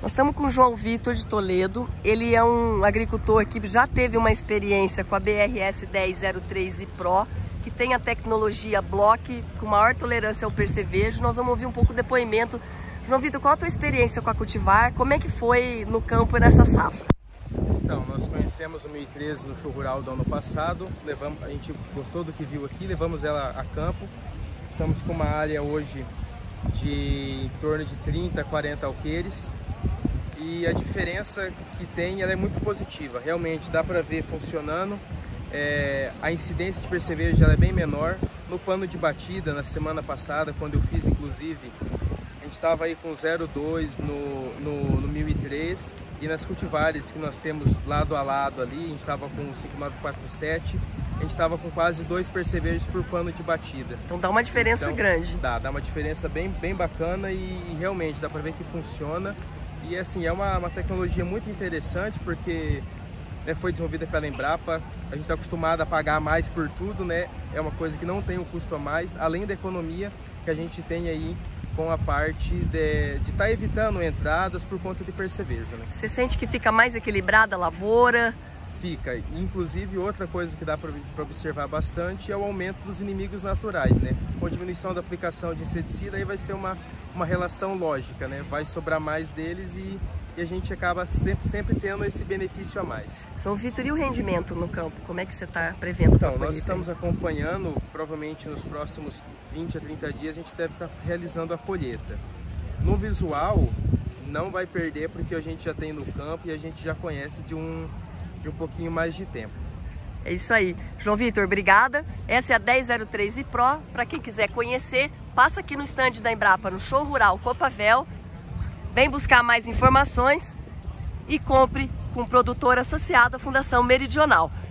Nós estamos com o João Vitor de Toledo. Ele é um agricultor que já teve uma experiência com a BRS 1003 Pro, que tem a tecnologia Block com maior tolerância ao percevejo. Nós vamos ouvir um pouco o depoimento. João Vitor, qual a tua experiência com a cultivar? Como é que foi no campo nessa safra? Então, nós conhecemos o 1013 no show rural do ano passado. A gente gostou do que viu aqui, levamos ela a campo. Estamos com uma área hoje de em torno de 30 a 40 alqueires. E a diferença que tem, ela é muito positiva. Realmente dá para ver funcionando. A incidência de percevejo ela é bem menor. No pano de batida, na semana passada, quando eu fiz inclusive, a gente estava aí com 0,2 no 1003. E nas cultivares que nós temos lado a lado ali, a gente estava com 5947, a gente estava com quase 2 percevejos por pano de batida. Então dá uma diferença grande. Dá uma diferença bem bacana e realmente dá para ver que funciona. E assim, é uma tecnologia muito interessante porque foi desenvolvida pela Embrapa. A gente está acostumado a pagar mais por tudo, né? É uma coisa que não tem um custo a mais, além da economia que a gente tem aí com a parte de estar evitando entradas por conta de percevejo, né? Você sente que fica mais equilibrada a lavoura? Fica. Inclusive, outra coisa que dá para observar bastante é o aumento dos inimigos naturais, né? Com a diminuição da aplicação de inseticida, aí vai ser uma relação lógica, né? Vai sobrar mais deles e a gente acaba sempre tendo esse benefício a mais. João Vitor, e o rendimento no campo? Como é que você está prevendo? Então, nós estamos acompanhando, provavelmente nos próximos 20 a 30 dias a gente deve estar realizando a colheita. No visual, não vai perder porque a gente já tem no campo e a gente já conhece de um pouquinho mais de tempo. É isso aí. João Vitor, obrigada. Essa é a 1003 Pro. Para quem quiser conhecer, passa aqui no stand da Embrapa, no Show Rural Copavel. Vem buscar mais informações e compre com o produtor associado à Fundação Meridional.